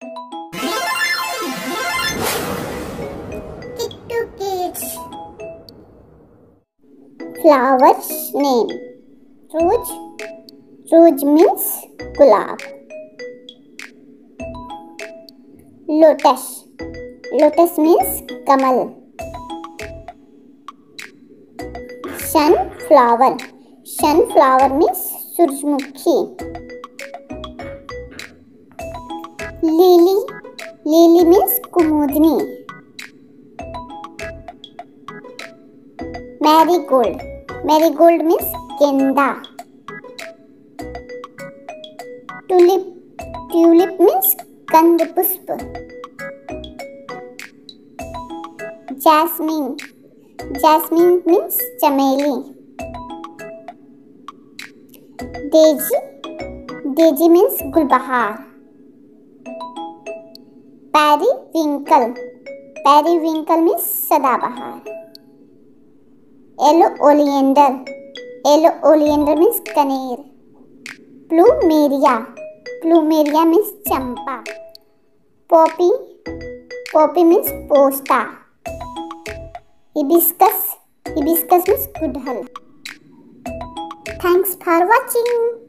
Kittu Kids. Flowers name. Rose. Rose means gulab. Lotus. Lotus means kamal. Sunflower. Sunflower means surjmukhi. Lily. Lily means kumudni. Marigold. Marigold means genda. Tulip. Tulip means कंद पुष्प. Jasmine. Jasmine means चमेली. Daisy. Daisy means गुलबहार. Periwinkle. Periwinkle means सदाबहार. Yellow oleander. Yellow oleander means कनेर. Plumeria. Plumeria means चंपा. Poppy. Poppy means पोस्ता. Hibiscus. Hibiscus means गुड़हल. Thanks for watching.